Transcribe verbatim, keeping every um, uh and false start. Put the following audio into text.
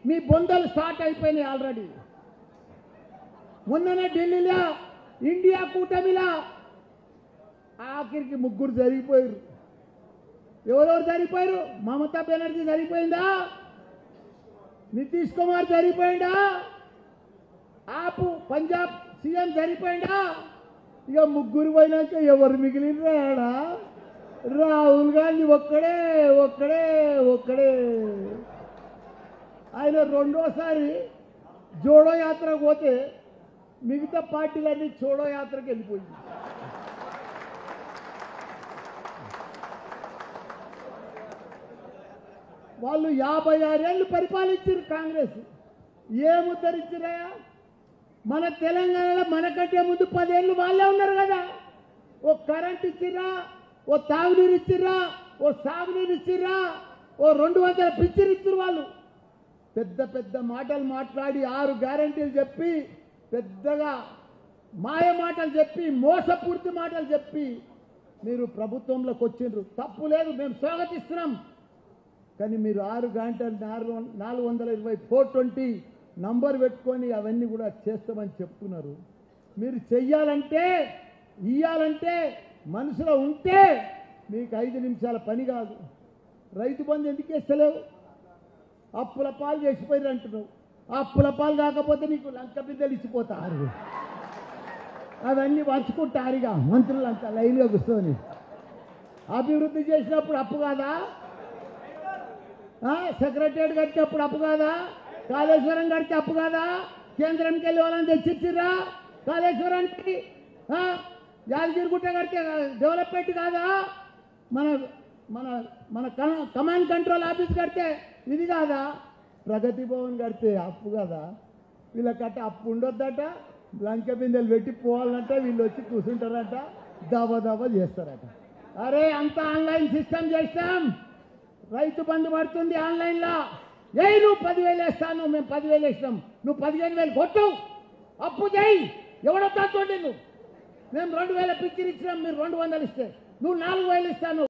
మీ బొందలు start అయిపోయినాయి already. మొన్ననే ఢిల్లీలో ఇండియా కూటమిలా ఆఖరికి ముగ్గురు జరిగిపోయారు. ఎవరెవరు జరిగిపోయారు? మమతా బెనర్జీ జరిగిపోయిందా? నితీష్ కుమార్ జరిగిపోయిందా? ఆపు పంజాబ్ సీఎం జరిగిపోయిందా? ఇక ముగ్గురు పోయినాక ఎవరు మిగిలినరా? రాహుల్ గాంధీ ఒక్కడే ఒక్కడే ఒక్కడే. ఆయన రెండోసారి జోడో యాత్రకు పోతే మిగతా పార్టీలన్నీ చోడో యాత్రకు వెళ్ళిపోయింది. వాళ్ళు యాభై ఆరేళ్ళు పరిపాలించారు కాంగ్రెస్. ఏం ఉద్ధరించారయా? మన తెలంగాణలో మనకంటే ముందు పదేళ్ళు వాళ్ళే ఉన్నారు కదా. ఓ కరెంట్ ఇచ్చిర్రా, ఓ తాగునీరు ఇచ్చిర్రా, ఓ సాగునీరు ఇచ్చిర్రా, ఓ రెండు వందల పిచ్చిరు ఇచ్చిర్రు. వాళ్ళు పెద్ద పెద్ద మాటలు మాట్లాడి ఆరు గ్యారంటీలు చెప్పి పెద్దగా మాయ మాటలు చెప్పి మోసపూర్తి మాటలు చెప్పి మీరు ప్రభుత్వంలోకి వచ్చిండ్రు. తప్పు లేదు, మేము స్వాగతిస్తున్నాం. కానీ మీరు ఆరు గంటలు నాలుగు నాలుగు వందల ఇరవై ఫోర్ ట్వంటీ నంబర్ పెట్టుకొని అవన్నీ కూడా చేస్తామని చెప్తున్నారు. మీరు చెయ్యాలంటే ఇయ్యాలంటే మనసులో ఉంటే మీకు ఐదు నిమిషాల పని కాదు. రైతు బంధు ఎందుకు వేస్తలేవు? అప్పుల పాలు చేసిపోయారు అంటున్నావు. అప్పుల పాలు కాకపోతే నీకు లంక బిడ్డలు ఇచ్చిపోతారు. అవన్నీ పంచుకుంటారుగా మంత్రులంతా లైన్గా కూర్చొని. అభివృద్ధి చేసినప్పుడు అప్పు కాదా? సెక్రటరియట్ కట్టినప్పుడు అప్పు కాదా? కాళేశ్వరం కడితే అప్పు కాదా? కేంద్రంకి వెళ్ళి వాళ్ళని తెచ్చిచ్చిర్రా కాళేశ్వరానికి? యాదగిరిగుట్ట కడితే డెవలప్మెంట్ కాదా? మన మన మన కమాండ్ కంట్రోల్ ఆఫీస్ కడితే ఇది కాదా? ప్రగతి భవన్ కడితే అప్పు కదా? వీళ్ళకట్ట అప్పు ఉండొద్దట, లంక బిందెలు పెట్టి పోవాలంట, వీళ్ళు వచ్చి కూర్చుంటారట, దబా దబా చేస్తారట. అరే అంత ఆన్లైన్ సిస్టమ్ చేస్తాం. రైతు బంధు పడుతుంది ఆన్లైన్లో. ఏ నువ్వు పదివేలు వేస్తాను, మేము పదివేలు వేసినాం, నువ్వు పదిహేను వేలు కొట్టు, అప్పు చేయి. ఎవడొద్దా చూడండి. నువ్వు మేము రెండు వేల పిచ్చిలు ఇచ్చినాం, మీరు రెండు వందలు ఇస్తే నువ్వు నాలుగు వేలు ఇస్తాను.